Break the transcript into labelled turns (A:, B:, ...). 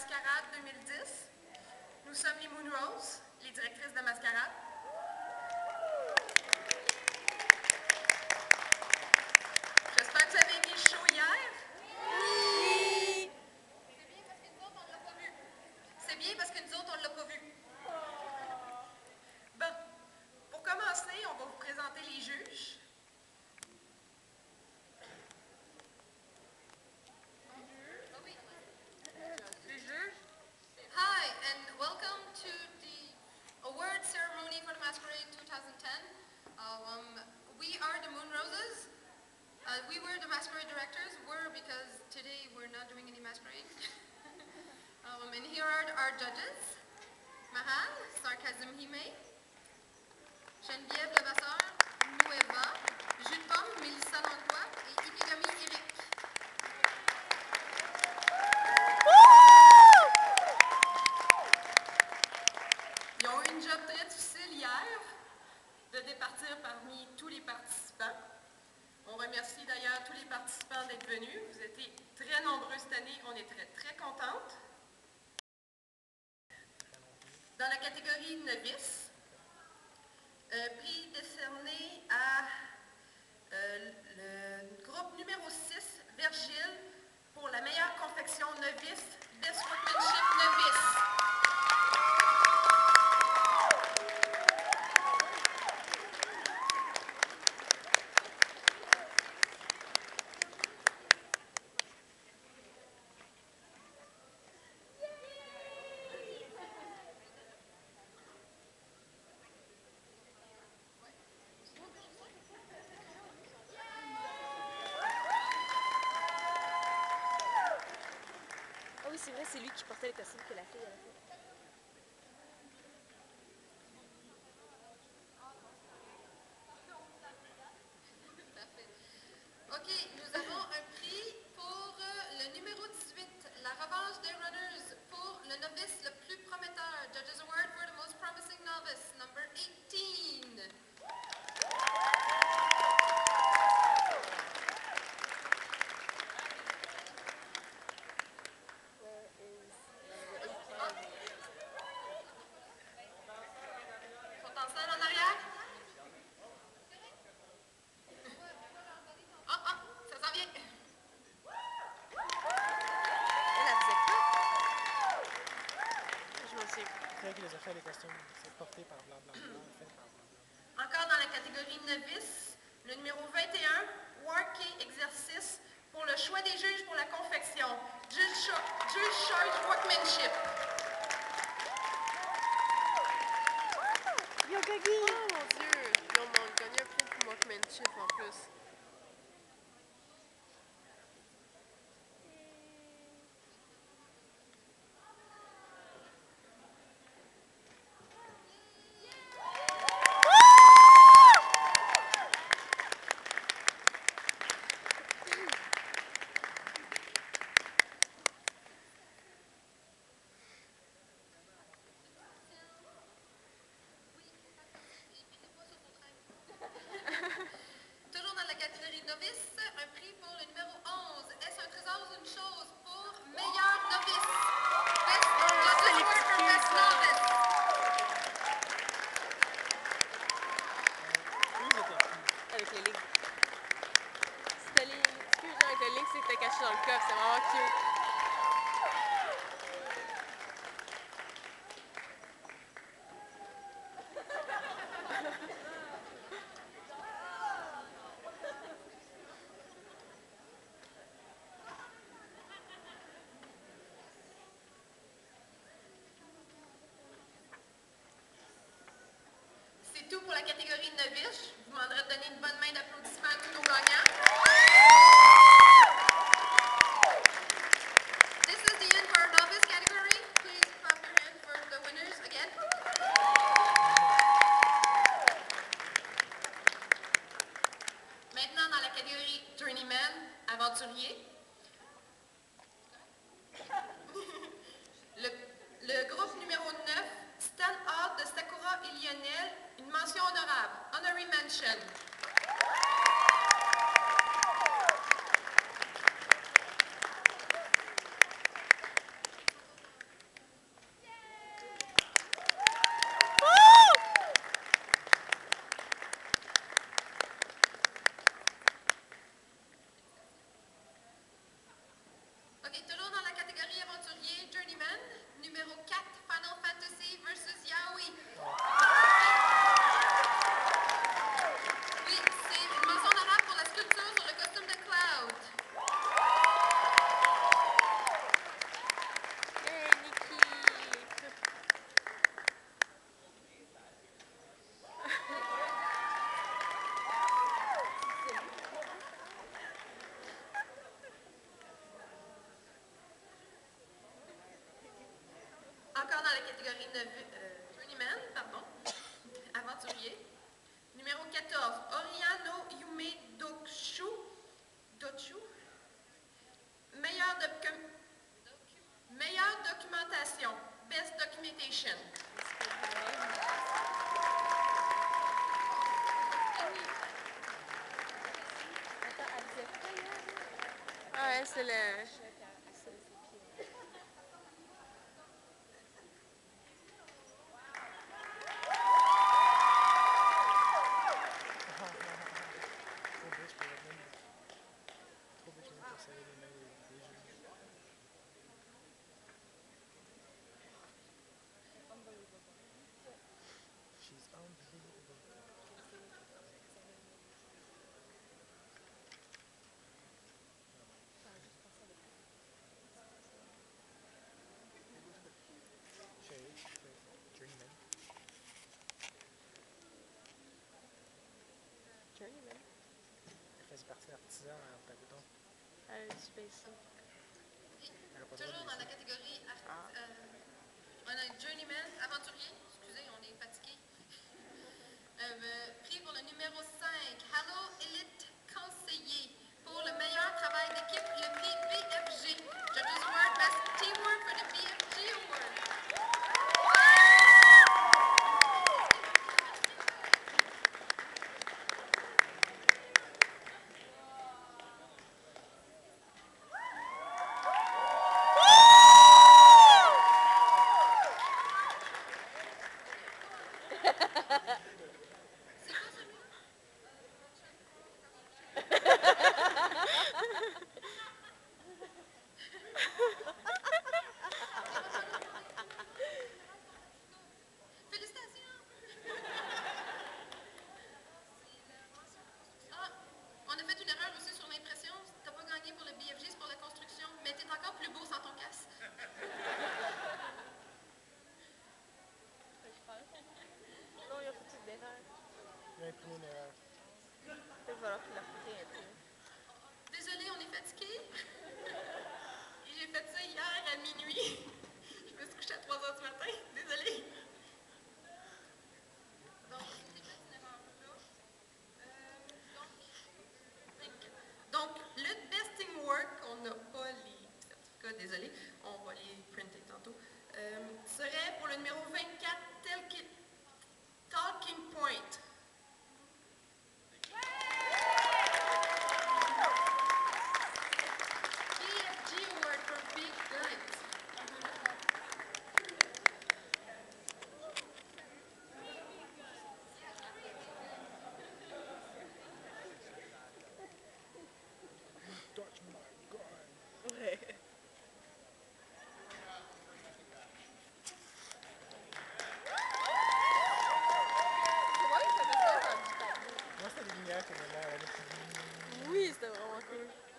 A: Masquerade 2010. Nous sommes les Moon Roses, les directrices de Masquerade. J'espère que vous avez été chaud hier. Oui! C'est bien parce que nous autres, on ne l'a pas vu. Bon, pour commencer, on va vous présenter les juges. Hi, and welcome to the award ceremony for the Masquerade 2010. We are the Moon Roses. We were the Masquerade directors. Because today we're not doing any masquerade. And here are our judges. Mahal, Sarcasm Hime, Geneviève Levasseur, Nueva, Jus de Pomme, Mélissa Langlois et Ikigami Eric. Ils ont eu une job très difficile hier de départir parmi tous les participants. On remercie d'ailleurs tous les participants d'être venus. Vous êtes très nombreux cette année. On est très contentes. Dans la catégorie novice, prix décerné à le groupe numéro 6, Virgile, pour la meilleure confection novice, Best Workmanship novice.
B: Oui, c'est vrai, c'est lui qui portait le costume que la fille a fait.
A: Parfait. OK, nous avons un prix pour le numéro 18, la revanche des runners, pour le novice le plus prometteur. Judges Award for the most promising novice, number 18.
C: Les affaires des costumes, c'est porté par blablabla, fait par blablabla.
A: Encore dans la catégorie novice, le numéro 21, Workey Exercice, pour le choix des juges pour la confection. Juge Charge Workmanship.
D: Oh mon Dieu! Puis on m'a gagné un prix pour Workmanship en plus.
A: Toujours dans la catégorie novice, un prix pour le numéro 11. Est-ce un trésor ou une chose pour meilleur novice? Best Judges Award for Best Novice.
D: Avec les lignes. C'était les... Excuse-moi, avec les lignes, c'était caché dans le coffre. C'est vraiment cute.
A: C'est tout pour la catégorie novice. Je vous demanderai de donner une bonne main d'applaudissement à tous nos gagnants. This is the end for our novice category. Please clap your hands for the winners again. Maintenant, dans la catégorie Journeyman, aventurier. Le groupe numéro 9, Stand Out de Sakura et Lionel, une mention honorable, Honorary Mention. journeyman, pardon, aventurier. Numéro 14, Oriano Yume Dochu. Meilleure documentation. Best documentation.
B: Attends, elle disait quoi hier?
D: Ah ouais, c'est le...
C: Trop bitch pour être même. Trop bitch même pour serrer les mains des jeunes. She's unbelievable. Chérie, journeyman.
D: Journeyman.
C: Elle faisait partie d'artisan en Pagoudon.
D: Elle a du spacing.
C: Elle a pas le droit
A: Toujours
C: de
A: dans la
C: laisser.
A: catégorie
D: Ah.
A: on a un journeyman, aventurier. Excusez, on est fatigué. Prix pour le numéro 5, Hello Elite Conseiller. Pour le meilleur travail d'équipe, le prix BFG. Judges Award, Best Teamwork for the BFG Award. C'est quoi celui-là? Félicitations! Ah, on a fait une erreur aussi sur l'impression. T'as pas gagné pour le BFG, c'est pour la construction. Mais t'es encore plus beau sans ton casque.
B: Non, il a fait une erreur.
C: Il a imprimé une erreur.
B: Peut-être qu'il va falloir qu'il la réimprime.
A: Désolée, on est fatigué. Et j'ai fait ça hier à minuit. Je me suis couchée à 3 heures du matin. Désolée. Donc, j'ai fait une erreur là. Donc, le best teamwork, on n'a pas les certificats, désolé, on va les printer tantôt, serait pour le numéro 24, Talking Point. BFG Award for Big Guns.
C: Touch my gun.
B: Ouais. Comment il faisait ça dans du tableau?
C: Moi, c'était des lumières que ma mère avait.
D: Oui, c'était vraiment cool.